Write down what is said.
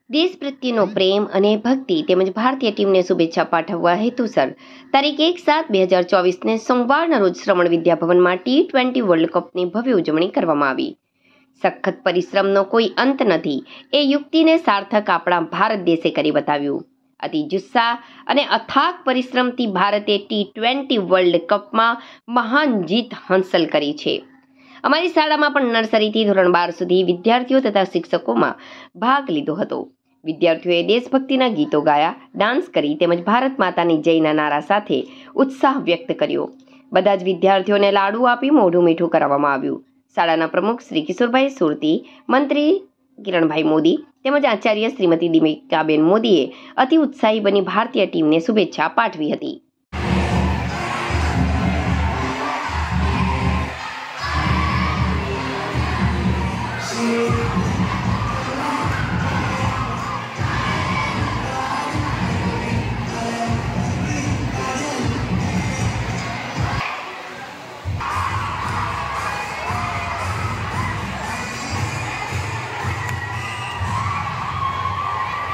દેશ પ્રત્યેનો પ્રેમ અને ભક્તિ તેમજ ભારતીય ટીમને શુભેચ્છા પાઠવવા હેતુસર તારીખ 1/7/2024ને સોમવારના રોજ શ્રવણ વિદ્યાભવનમાં T20 વર્લ્ડ કપની ભવ્ય ઉજવણી કરવામાં આવી. સખત પરિશ્રમનો કોઈ અંત નથી એ યુક્તિને સાર્થક આપણા ભારત દેશે કરી બતાવ્યું. અતિ જુસ્સા અને અથાગ પરિશ્રમથી ભારતે T20 વર્લ્ડ કપમાં મહાન જીત હાંસલ કરી છે. અમારી શાળામાં પણ નર્સરીથી ધોરણ 12 સુધી વિદ્યાર્થીઓ તથા શિક્ષકોમાં ભાગ લીધો હતો. વિદ્યાર્થીઓએ દેશભક્તિના ગીતો ગાયા, ડાન્સ કરી તેમજ ભારત માતાની જયના નારા સાથે ઉત્સાહ વ્યક્ત કર્યો. બધા જ વિદ્યાર્થીઓને લાડુ આપી મોઢું મીઠું કરાવવામાં આવ્યું. શાળાના પ્રમુખ શ્રી કિશોરભાઈ સુરતી, મંત્રી કિરણભાઈ મોદી તેમજ આચાર્ય શ્રીમતી દિમિકાબેન મોદીએ અતિ ઉત્સાહી બની ભારતીય ટીમને શુભેચ્છા પાઠવી હતી.